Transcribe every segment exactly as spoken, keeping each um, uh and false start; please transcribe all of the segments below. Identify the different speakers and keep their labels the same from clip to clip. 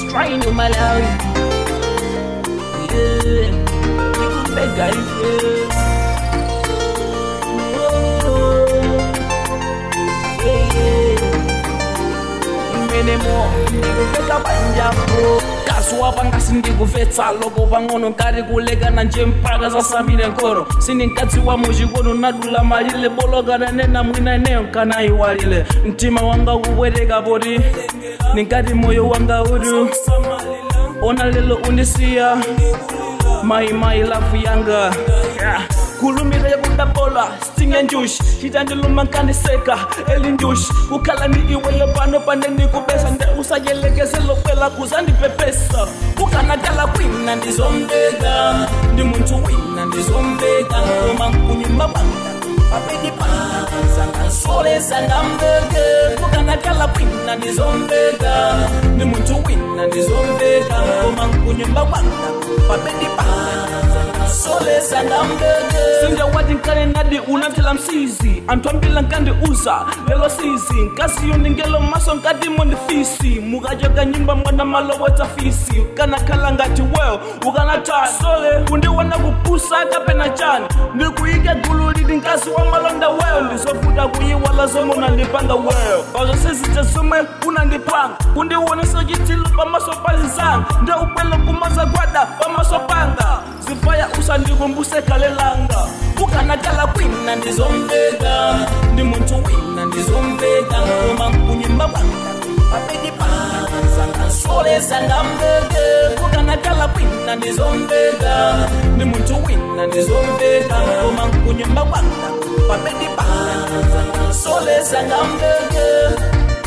Speaker 1: strain in my life. Yeah, you could beg I feel. Yeah, yeah. Many more, you beg up and jump. Kaswa pangasi ndikufetsa loko pang'ono kari kulegana nje mpaka zasambile nkoro sini nkatsi wa muzhikono nadula malile bologana nena mwina neyo kana iwalile mtima wanga kukweteka poti ninkati moyo wanga udu ona lelo undisiya mai mai lafu yanga yeah. Kulumira ya kundabola, stinge njushi Chitandiluma nkandiseka, eli njushi Ukala ni iwe ya pano pande ni kubesa Nde usayelekeze lopela kuzandi pepesa Ukana gala kwina ndizombega Ndi muntu wina ndizombega Oma kunyumba wanga Papedi panga Zanga sole zanga mbege Ukana gala kwina ndizombega Ndi muntu wina ndizombega Oma kunyumba wanga Papedi panga Sole zanga mbege Sinja wadi nkane nadi unatila msizi Antuambila nkandi uza Lelo sizi Nkasi yuningelo maso nkadi mondi fisi Mugajoga nyimba mwana malo wata fisi Ukana kala ngati weo Ukana taa sole Kundi wana kupusa kapena chani Ndi kuiga gulu lidi nkasi wa malonda weo Ndisofuta kuyiwala zomo nandipanga weo Bazo sisi chasume unandipanga Kundi wana sajitilu pa maso pali zanga Nde upelo kumaza gwada pa maso panga Zifaya usa ndikumbuse kalelanga Ukana kala kwina ndizombega Ndi muntu wina ndizombega Oma kunyumba wanga Papedi panga Zanga sole zanga mbege Ukana kala kwina ndizombega Ndi muntu wina ndizombega Oma kunyumba wanga Papedi panga Zanga sole zanga mbege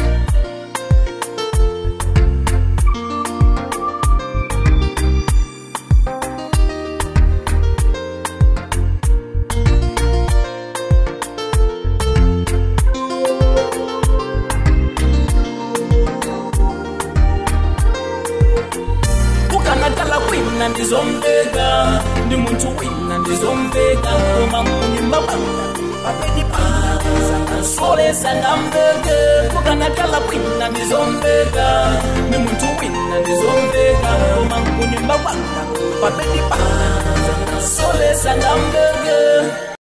Speaker 1: Wina ndizombega Ndi muntu wina ndizombega Oma kunyumba wanga Papedi panga Zanga sole zanga mbege Kukana kala wina ndizombega Ndi muntu wina ndizombega Oma kunyumba wanga Papedi panga Zanga sole zanga mbege